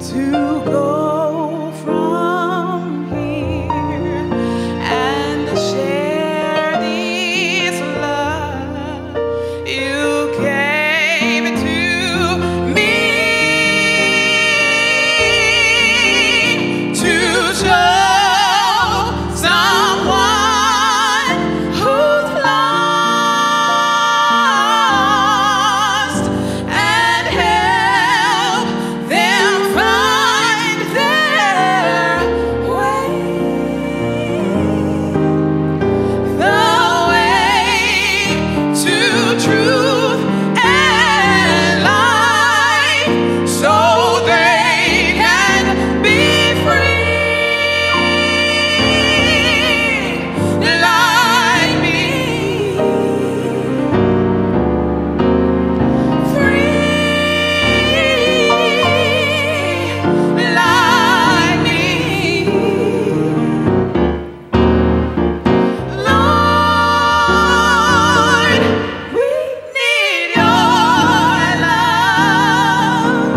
to go from here and share this love you gave to me, to show someone who's lost and help them find their way, the way to truth and life, so they can be free like me, free like me. Lord, we need your love.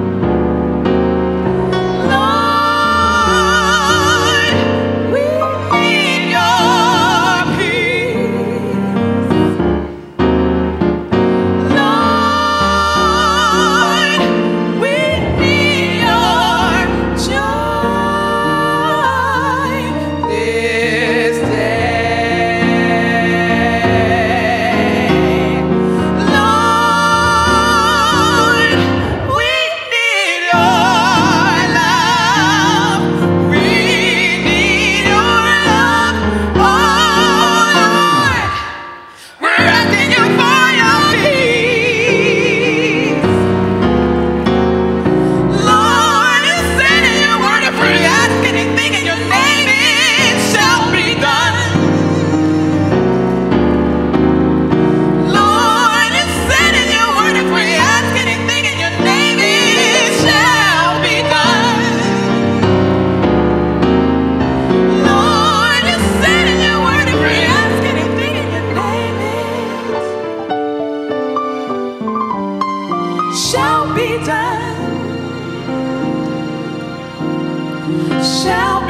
Lord, we need your peace. Lord, we need your joy this day. Lord, we need your love. We need your love. Oh Lord, we're asking you for your peace. Lord, you said in your word, if we ask anything in your name, it shall be done. Lord, you said in your word, if we ask anything in your name, it shall be done. Lord, you said in your word, if we ask anything in your name, it shall be done. Shall